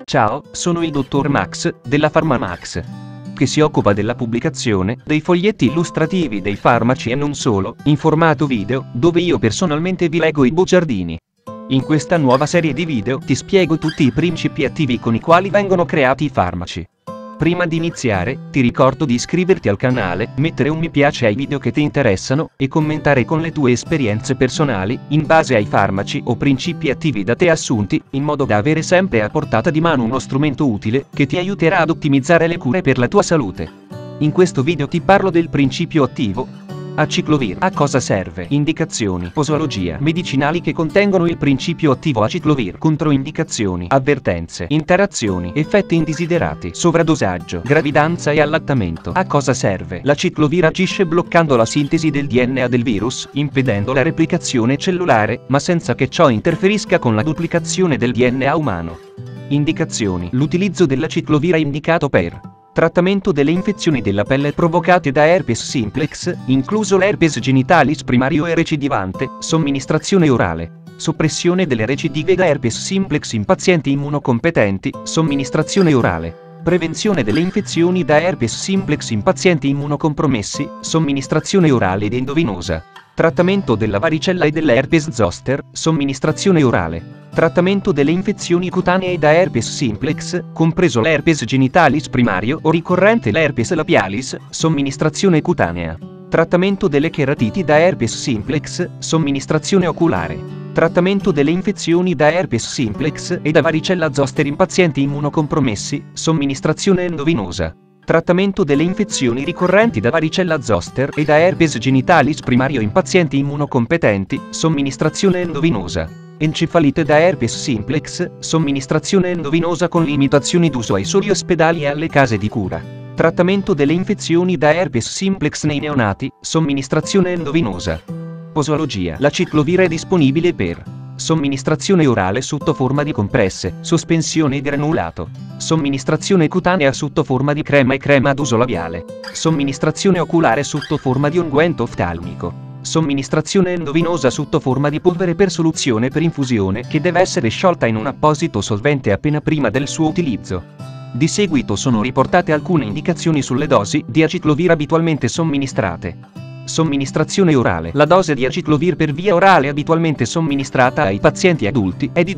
Ciao, sono il dottor Max, della PharmaMax, che si occupa della pubblicazione dei foglietti illustrativi dei farmaci e non solo, in formato video, dove io personalmente vi leggo i bugiardini. In questa nuova serie di video ti spiego tutti i principi attivi con i quali vengono creati i farmaci. Prima di iniziare, ti ricordo di iscriverti al canale, mettere un mi piace ai video che ti interessano, e commentare con le tue esperienze personali, in base ai farmaci o principi attivi da te assunti, in modo da avere sempre a portata di mano uno strumento utile, che ti aiuterà ad ottimizzare le cure per la tua salute. In questo video ti parlo del principio attivo. Aciclovir. A cosa serve? Indicazioni. Posologia. Medicinali che contengono il principio attivo aciclovir. Controindicazioni. Avvertenze. Interazioni. Effetti indesiderati. Sovradosaggio. Gravidanza e allattamento. A cosa serve? L'aciclovir agisce bloccando la sintesi del DNA del virus, impedendo la replicazione cellulare, ma senza che ciò interferisca con la duplicazione del DNA umano. Indicazioni. L'utilizzo dell'aciclovir è indicato per trattamento delle infezioni della pelle provocate da herpes simplex, incluso l'herpes genitalis primario e recidivante, somministrazione orale. Soppressione delle recidive da herpes simplex in pazienti immunocompetenti, somministrazione orale. Prevenzione delle infezioni da herpes simplex in pazienti immunocompromessi, somministrazione orale ed endovenosa. Trattamento della varicella e dell'herpes zoster, somministrazione orale. Trattamento delle infezioni cutanee da herpes simplex, compreso l'herpes genitalis primario o ricorrente l'herpes labialis, somministrazione cutanea. Trattamento delle cheratiti da herpes simplex, somministrazione oculare. Trattamento delle infezioni da herpes simplex e da varicella zoster in pazienti immunocompromessi, somministrazione endovenosa. Trattamento delle infezioni ricorrenti da varicella zoster e da herpes genitalis primario in pazienti immunocompetenti, somministrazione endovenosa. Encefalite da herpes simplex, somministrazione endovenosa con limitazioni d'uso ai soli ospedali e alle case di cura. Trattamento delle infezioni da herpes simplex nei neonati, somministrazione endovenosa. Posologia. L'aciclovir è disponibile per somministrazione orale sotto forma di compresse, sospensione granulato. Somministrazione cutanea sotto forma di crema e crema ad uso labiale. Somministrazione oculare sotto forma di unguento oftalmico. Somministrazione endovenosa sotto forma di polvere per soluzione per infusione che deve essere sciolta in un apposito solvente appena prima del suo utilizzo. Di seguito sono riportate alcune indicazioni sulle dosi di aciclovir abitualmente somministrate. Somministrazione orale. La dose di aciclovir per via orale abitualmente somministrata ai pazienti adulti è di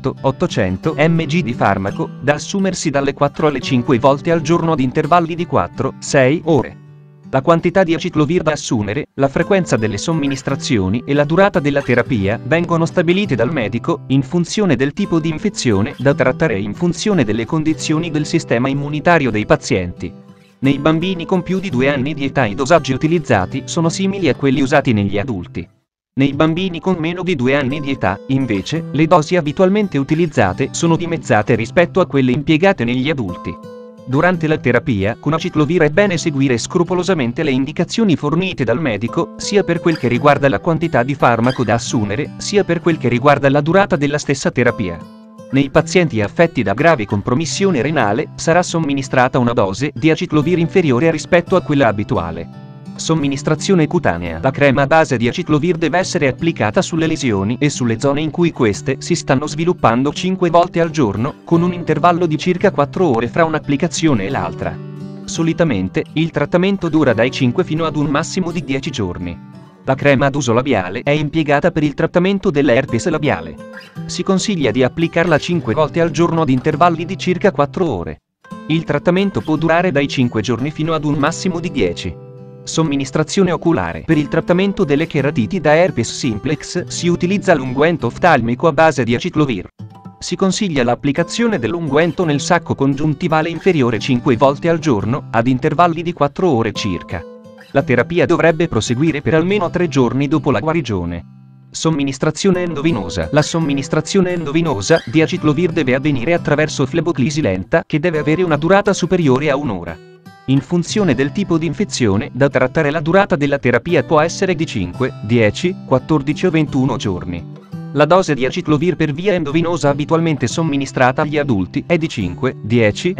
200-800 mg di farmaco, da assumersi dalle 4 alle 5 volte al giorno ad intervalli di 4-6 ore. La quantità di aciclovir da assumere, la frequenza delle somministrazioni e la durata della terapia vengono stabilite dal medico, in funzione del tipo di infezione da trattare e in funzione delle condizioni del sistema immunitario dei pazienti. Nei bambini con più di 2 anni di età i dosaggi utilizzati sono simili a quelli usati negli adulti. Nei bambini con meno di 2 anni di età, invece, le dosi abitualmente utilizzate sono dimezzate rispetto a quelle impiegate negli adulti. Durante la terapia con aciclovir è bene seguire scrupolosamente le indicazioni fornite dal medico, sia per quel che riguarda la quantità di farmaco da assumere, sia per quel che riguarda la durata della stessa terapia. Nei pazienti affetti da grave compromissione renale, sarà somministrata una dose di aciclovir inferiore rispetto a quella abituale. Somministrazione cutanea. La crema a base di aciclovir deve essere applicata sulle lesioni e sulle zone in cui queste si stanno sviluppando 5 volte al giorno, con un intervallo di circa 4 ore fra un'applicazione e l'altra. Solitamente, il trattamento dura dai 5 fino ad un massimo di 10 giorni. La crema ad uso labiale è impiegata per il trattamento dell'herpes labiale. Si consiglia di applicarla 5 volte al giorno ad intervalli di circa 4 ore. Il trattamento può durare dai 5 giorni fino ad un massimo di 10. Somministrazione oculare. Per il trattamento delle cheratiti da herpes simplex si utilizza l'unguento oftalmico a base di aciclovir. Si consiglia l'applicazione dell'unguento nel sacco congiuntivale inferiore 5 volte al giorno, ad intervalli di 4 ore circa. La terapia dovrebbe proseguire per almeno 3 giorni dopo la guarigione. Somministrazione endovenosa. La somministrazione endovenosa di aciclovir deve avvenire attraverso fleboclisi lenta che deve avere una durata superiore a un'ora. In funzione del tipo di infezione da trattare, la durata della terapia può essere di 5, 10, 14 o 21 giorni. La dose di aciclovir per via endovenosa abitualmente somministrata agli adulti è di 5-10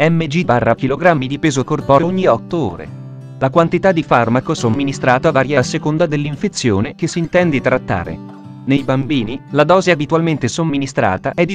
mg/kg di peso corporeo ogni 8 ore. La quantità di farmaco somministrata varia a seconda dell'infezione che si intende trattare. Nei bambini, la dose abitualmente somministrata è di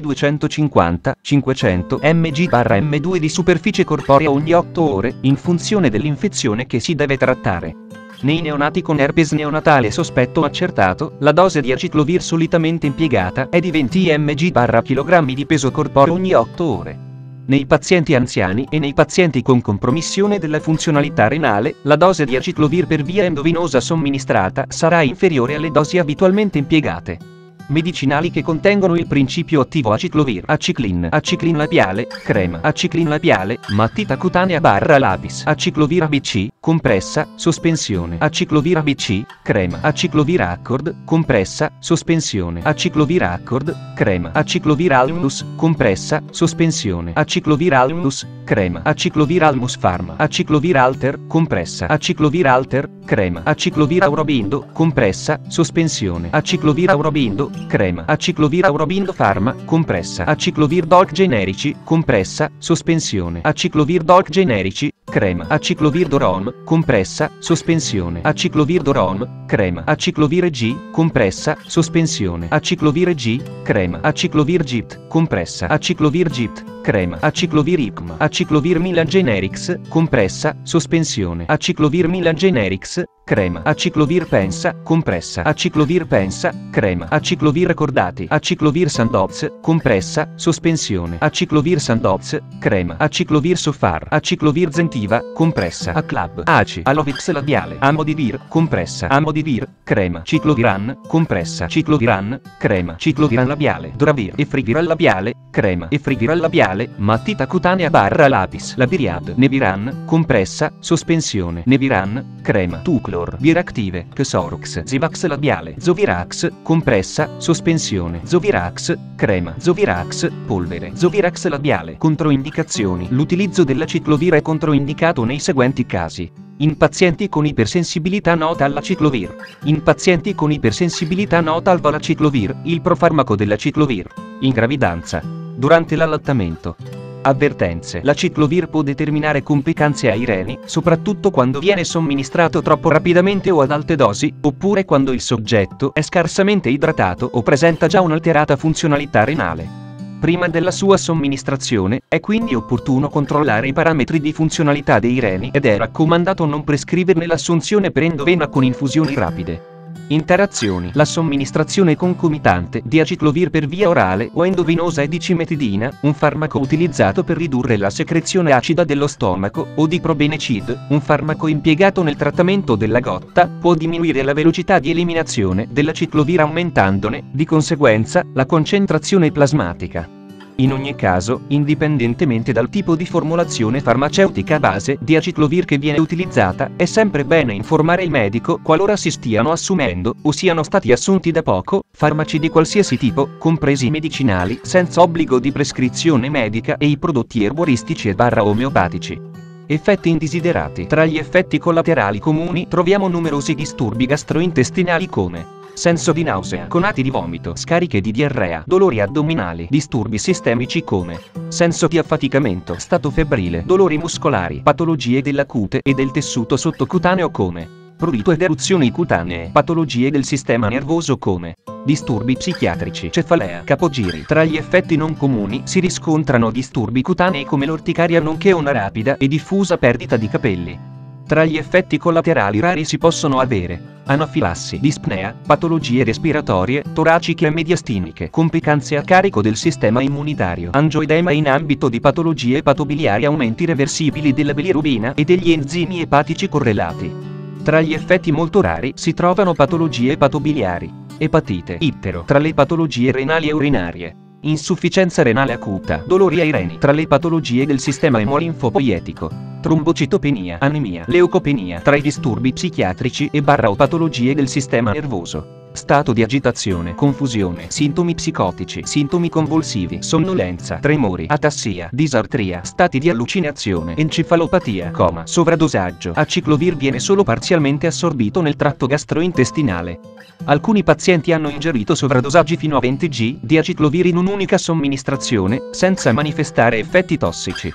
250-500 mg/m2 di superficie corporea ogni 8 ore, in funzione dell'infezione che si deve trattare. Nei neonati con herpes neonatale sospetto o accertato, la dose di aciclovir solitamente impiegata è di 20 mg/kg di peso corporeo ogni 8 ore. Nei pazienti anziani e nei pazienti con compromissione della funzionalità renale, la dose di aciclovir per via endovenosa somministrata sarà inferiore alle dosi abitualmente impiegate. Medicinali che contengono il principio attivo aciclovir: aciclin labiale, crema, aciclin labiale, matita cutanea barra lapis, aciclovir ABC, compressa, sospensione, aciclovir ABC, crema, aciclovir accord, compressa, sospensione, aciclovir accord, crema, aciclovir almus, compressa, sospensione, aciclovir almus, crema, aciclovir almus pharma, aciclovir alter, compressa, aciclovir alter, crema, aciclovir aurobindo, compressa, sospensione, aciclovir aurobindo, crema, aciclovir aurobindo pharma, compressa, aciclovir doc generici, compressa, sospensione, aciclovir doc generici, crema, aciclovir dorom, compressa, sospensione, aciclovir dorom, crema, aciclovir G, compressa, sospensione, aciclovir G, crema, aciclovir GIPT, compressa, aciclovir GIPT, crema, aciclovir ICM, aciclovir Milan Generics, compressa, sospensione, aciclovir Milan Generics, crema, aciclovir pensa, compressa, aciclovir pensa, crema, aciclovir cordati, aciclovir Sandoz, compressa, sospensione, aciclovir Sandoz, crema, aciclovir Sofar, aciclovir Zentiva, compressa, Aclab, ACI, Alovix labiale, Amodivir, compressa, Amodivir, crema, Cicloviran, compressa, Cicloviran, crema, Cicloviran labiale, Dravir, Efriviral labiale, crema, Efriviral labiale, matita cutanea barra lapis, Labiriad, Neviran, compressa, sospensione, Neviran, crema, Tuclor, Viractive, Xorox, Zivax labiale, Zovirax, compressa, sospensione, Zovirax, crema, Zovirax, polvere, Zovirax labiale. Controindicazioni: l'utilizzo dell'aciclovir è controindicato nei seguenti casi. In pazienti con ipersensibilità nota all'aciclovir. In pazienti con ipersensibilità nota al valaciclovir, il profarmaco dell'aciclovir. In gravidanza. Durante l'allattamento. Avvertenze: l'aciclovir può determinare complicanze ai reni, soprattutto quando viene somministrato troppo rapidamente o ad alte dosi, oppure quando il soggetto è scarsamente idratato o presenta già un'alterata funzionalità renale. Prima della sua somministrazione, è quindi opportuno controllare i parametri di funzionalità dei reni ed è raccomandato non prescriverne l'assunzione per endovena con infusioni rapide. Interazioni: la somministrazione concomitante di aciclovir per via orale o endovenosa e di cimetidina, un farmaco utilizzato per ridurre la secrezione acida dello stomaco, o di probenecid, un farmaco impiegato nel trattamento della gotta, può diminuire la velocità di eliminazione dell'aciclovir aumentandone, di conseguenza, la concentrazione plasmatica. In ogni caso, indipendentemente dal tipo di formulazione farmaceutica base di aciclovir che viene utilizzata, è sempre bene informare il medico qualora si stiano assumendo, o siano stati assunti da poco, farmaci di qualsiasi tipo, compresi i medicinali, senza obbligo di prescrizione medica e i prodotti erboristici e omeopatici. Effetti indesiderati: tra gli effetti collaterali comuni troviamo numerosi disturbi gastrointestinali come senso di nausea, conati di vomito, scariche di diarrea, dolori addominali, disturbi sistemici come senso di affaticamento, stato febbrile, dolori muscolari, patologie della cute e del tessuto sottocutaneo come prurito ed eruzioni cutanee, patologie del sistema nervoso come disturbi psichiatrici, cefalea, capogiri. Tra gli effetti non comuni si riscontrano disturbi cutanei come l'orticaria nonché una rapida e diffusa perdita di capelli. Tra gli effetti collaterali rari si possono avere anafilassi, dispnea, patologie respiratorie, toraciche e mediastiniche, complicanze a carico del sistema immunitario, angioedema in ambito di patologie epatobiliari, aumenti reversibili della bilirubina e degli enzimi epatici correlati. Tra gli effetti molto rari si trovano patologie epatobiliari, epatite, ittero, tra le patologie renali e urinarie, insufficienza renale acuta, dolori ai reni, tra le patologie del sistema emolinfopoietico, trombocitopenia, anemia, leucopenia, tra i disturbi psichiatrici e o patologie del sistema nervoso, stato di agitazione, confusione, sintomi psicotici, sintomi convulsivi, sonnolenza, tremori, atassia, disartria, stati di allucinazione, encefalopatia, coma, sovradosaggio. Aciclovir viene solo parzialmente assorbito nel tratto gastrointestinale. Alcuni pazienti hanno ingerito sovradosaggi fino a 20 g di aciclovir in un'unica somministrazione, senza manifestare effetti tossici.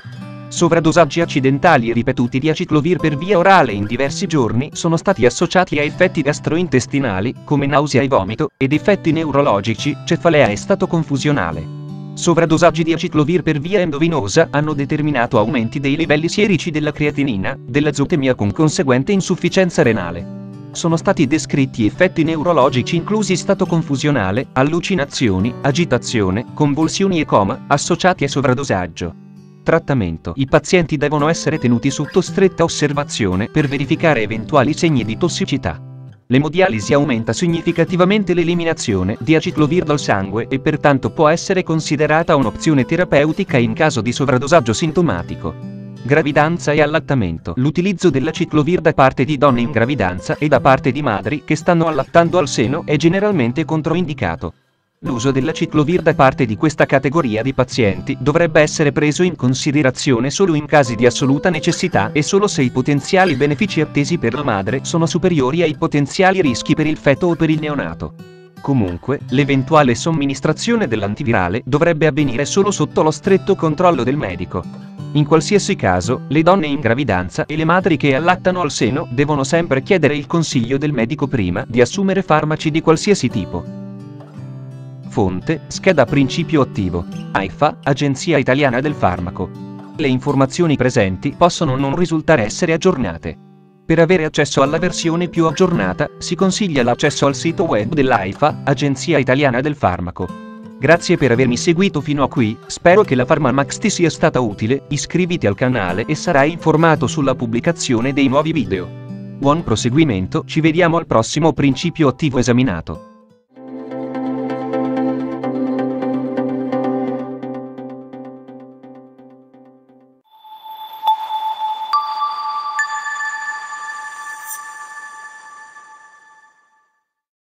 Sovradosaggi accidentali e ripetuti di aciclovir per via orale in diversi giorni sono stati associati a effetti gastrointestinali, come nausea e vomito, ed effetti neurologici, cefalea e stato confusionale. Sovradosaggi di aciclovir per via endovenosa hanno determinato aumenti dei livelli sierici della creatinina, dell'azotemia con conseguente insufficienza renale. Sono stati descritti effetti neurologici inclusi stato confusionale, allucinazioni, agitazione, convulsioni e coma, associati a sovradosaggio. Trattamento: i pazienti devono essere tenuti sotto stretta osservazione per verificare eventuali segni di tossicità. L'emodialisi aumenta significativamente l'eliminazione di aciclovir dal sangue e pertanto può essere considerata un'opzione terapeutica in caso di sovradosaggio sintomatico. Gravidanza e allattamento: l'utilizzo dell'aciclovir da parte di donne in gravidanza e da parte di madri che stanno allattando al seno è generalmente controindicato. L'uso dell'aciclovir da parte di questa categoria di pazienti dovrebbe essere preso in considerazione solo in casi di assoluta necessità e solo se i potenziali benefici attesi per la madre sono superiori ai potenziali rischi per il feto o per il neonato. Comunque, l'eventuale somministrazione dell'antivirale dovrebbe avvenire solo sotto lo stretto controllo del medico. In qualsiasi caso, le donne in gravidanza e le madri che allattano al seno devono sempre chiedere il consiglio del medico prima di assumere farmaci di qualsiasi tipo. Fonte: scheda principio attivo. AIFA, Agenzia Italiana del Farmaco. Le informazioni presenti possono non risultare essere aggiornate. Per avere accesso alla versione più aggiornata, si consiglia l'accesso al sito web dell'AIFA, Agenzia Italiana del Farmaco. Grazie per avermi seguito fino a qui, spero che la PharmaMax ti sia stata utile, iscriviti al canale e sarai informato sulla pubblicazione dei nuovi video. Buon proseguimento, ci vediamo al prossimo principio attivo esaminato.